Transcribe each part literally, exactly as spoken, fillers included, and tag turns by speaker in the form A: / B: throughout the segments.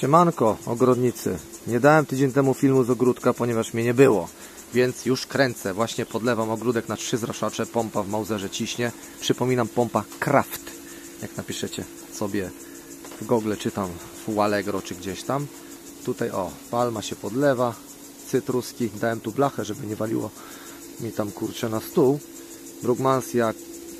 A: Siemanko, ogrodnicy. Nie dałem tydzień temu filmu z ogródka, ponieważ mnie nie było. Więc już kręcę. Właśnie podlewam ogródek na trzy zraszacze. Pompa w Mauserze ciśnie. Przypominam, pompa Kraft. Jak napiszecie sobie w Google, czy tam w Allegro, czy gdzieś tam. Tutaj o, palma się podlewa. Cytruski. Dałem tu blachę, żeby nie waliło mi tam kurczę na stół. Brugmansia,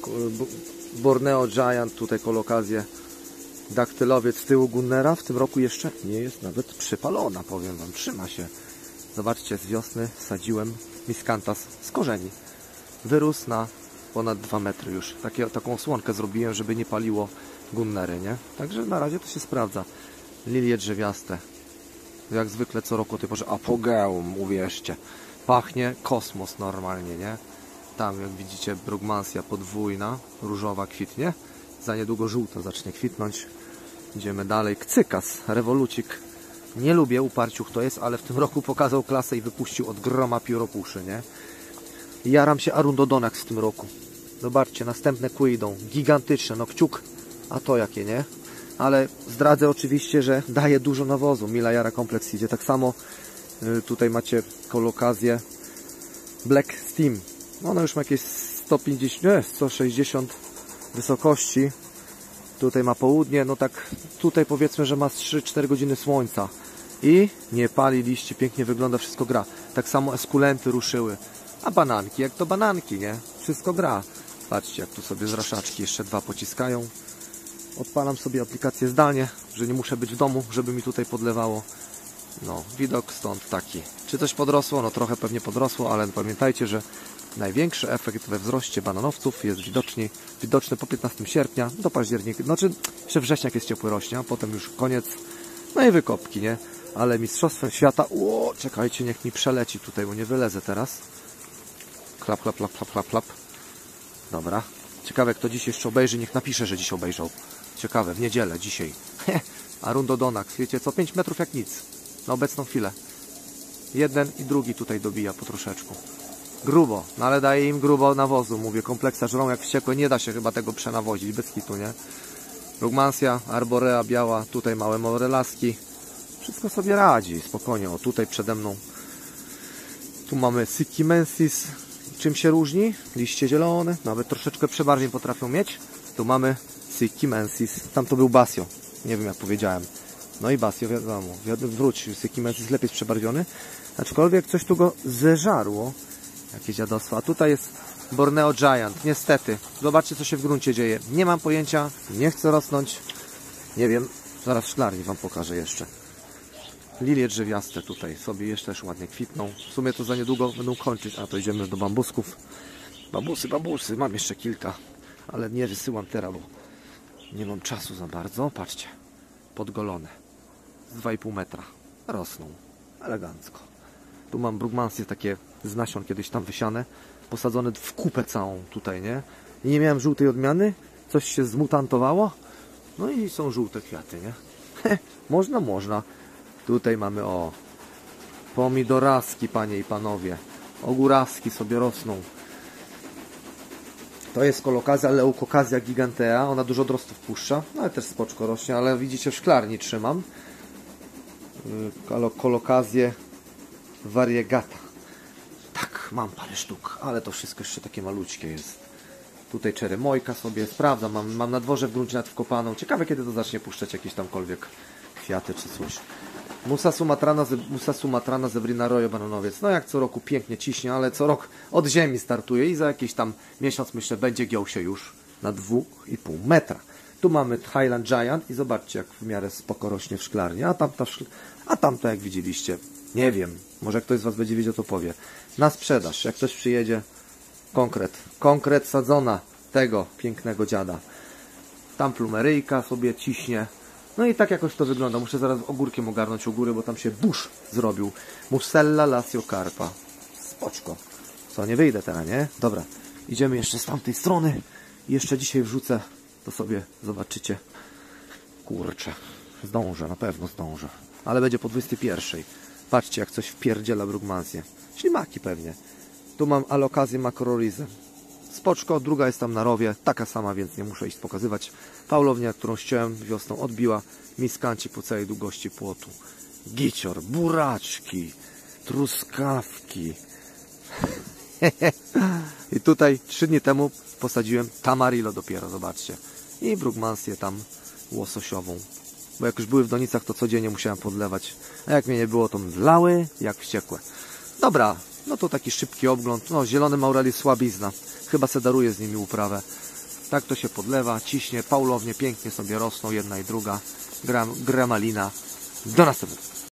A: Borneo Giant, tutaj kolokazję. Daktylowiec z tyłu Gunnera w tym roku jeszcze nie jest nawet przypalona, powiem wam, trzyma się. Zobaczcie, z wiosny sadziłem miskantas z korzeni. Wyrósł na ponad dwa metry już. Takie, taką osłonkę zrobiłem, żeby nie paliło Gunnery, nie? Także na razie to się sprawdza. Lilie drzewiaste. Jak zwykle co roku, typu, że apogeum, uwierzcie. Pachnie kosmos normalnie, nie? Tam, jak widzicie, Brugmansia podwójna, różowa kwitnie. Za niedługo żółta zacznie kwitnąć. Idziemy dalej. Kcykas, rewolucik. Nie lubię uparciuch to jest, ale w tym roku pokazał klasę i wypuścił od groma pióropuszy, nie? Jaram się Arundodonax w tym roku. Zobaczcie, następne kły idą. Gigantyczne, no kciuk. A to jakie, nie? Ale zdradzę oczywiście, że daje dużo nawozu. Mila Jara kompleks idzie. Tak samo y, tutaj macie kolokazję Black Steam. Ona już ma jakieś sto pięćdziesiąt, nie, sto sześćdziesiąt wysokości. Tutaj ma południe, no tak tutaj powiedzmy, że ma trzy cztery godziny słońca i nie pali liści, pięknie wygląda, wszystko gra. Tak samo eskulenty ruszyły, a bananki, jak to bananki, nie? Wszystko gra. Patrzcie, jak tu sobie zraszaczki jeszcze dwa pociskają. Odpalam sobie aplikację zdalnie, że nie muszę być w domu, żeby mi tutaj podlewało. No, widok stąd taki. Czy coś podrosło? No trochę pewnie podrosło, ale pamiętajcie, że największy efekt we wzroście bananowców jest widoczny, widoczny po piętnastego sierpnia do października. Znaczy, jeszcze września jak jest ciepły rośnie, a potem już koniec. No i wykopki, nie? Ale mistrzostwem świata... O, czekajcie, niech mi przeleci tutaj, bo nie wylezę teraz. Klap, klap, klap, klap, klap, klap. Dobra. Ciekawe, kto dziś jeszcze obejrzy, niech napisze, że dziś obejrzał. Ciekawe, w niedzielę, dzisiaj. Arundodonax, wiecie co? pięć metrów jak nic. Na obecną chwilę. Jeden i drugi tutaj dobija po troszeczku. Grubo, no ale daje im grubo nawozu. Mówię, kompleksa żrą jak wściekłe. Nie da się chyba tego przenawozić, bez hitu, nie? Brugmansia, arborea biała, tutaj małe morelaski. Wszystko sobie radzi, spokojnie. O, tutaj przede mną. Tu mamy Sycymensis. Czym się różni? Liście zielone, nawet troszeczkę przebarwień potrafią mieć. Tu mamy Sycymensis. Tam to był Basio. Nie wiem jak powiedziałem. No i Basio, wiadomo. Wróć, Sycymensis lepiej jest przebarwiony. Aczkolwiek coś tu go zeżarło. Jakie dziadostwo. A tutaj jest Borneo Giant. Niestety. Zobaczcie, co się w gruncie dzieje. Nie mam pojęcia. Nie chcę rosnąć. Nie wiem. Zaraz w szklarni wam pokażę jeszcze. Lilie drzewiaste tutaj sobie jeszcze też ładnie kwitną. W sumie to za niedługo będą kończyć. A to idziemy już do bambusków. Bambusy, bambusy. Mam jeszcze kilka. Ale nie wysyłam teraz, bo nie mam czasu za bardzo. Patrzcie. Podgolone. Z dwa i pół metra. Rosną. Elegancko. Tu mam Brugmansie takie z nasion kiedyś tam wysiane, posadzone w kupę całą tutaj, nie? I nie miałem żółtej odmiany, coś się zmutantowało, no i są żółte kwiaty, nie? Można, można. Tutaj mamy o pomidoraski, panie i panowie. Ogóraski sobie rosną. To jest kolokazja Leukokazja gigantea, ona dużo odrostów puszcza, no ale też spoczko rośnie, ale widzicie, w szklarni trzymam. Kolokazję variegata. Tak, mam parę sztuk, ale to wszystko jeszcze takie malućkie jest. Tutaj czeremojka sobie sprawdzam, mam, mam na dworze w gruncie nad wkopaną. Ciekawe, kiedy to zacznie puszczać jakieś tamkolwiek kwiaty czy coś. Musa sumatrana, Musa sumatrana zebrina rojo bananowiec. No jak co roku pięknie ciśnie, ale co rok od ziemi startuje i za jakiś tam miesiąc, myślę, będzie giął się już na dwa i pół metra. Tu mamy Highland Giant i zobaczcie, jak w miarę spoko rośnie w szklarni. A tamta, a tamto, jak widzieliście, nie wiem, może ktoś z was będzie wiedział, to powie. Na sprzedaż, jak ktoś przyjedzie, konkret, konkret sadzona tego pięknego dziada. Tam plumeryjka sobie ciśnie. No i tak jakoś to wygląda. Muszę zaraz ogórkiem ogarnąć u góry, bo tam się burz zrobił. Musella lasio carpa. Spoczko. Co, nie wyjdę teraz, nie? Dobra, idziemy jeszcze z tamtej strony. I jeszcze dzisiaj wrzucę, to sobie zobaczycie. Kurczę, zdążę, na pewno zdążę. Ale będzie po dwudziestej pierwszej. Patrzcie, jak coś wpierdziela Brugmansię. Ślimaki pewnie. Tu mam alokazję makrorizę. spoczko, druga jest tam na rowie, taka sama, więc nie muszę iść pokazywać. Paulownia, którą ściąłem wiosną, odbiła miskanci po całej długości płotu. Gicior, buraczki, truskawki. I tutaj trzy dni temu posadziłem tamarillo dopiero, zobaczcie. I brugmansję tam łososiową. Bo jak już były w donicach, to codziennie musiałem podlewać. A jak mnie nie było, to wlały jak wściekłe. Dobra, no to taki szybki obgląd. No, zielony maurel słabizna. Chyba se daruję z nimi uprawę. Tak to się podlewa, ciśnie, paulownie pięknie sobie rosną, jedna i druga. Gra, gramalina. Do następnego.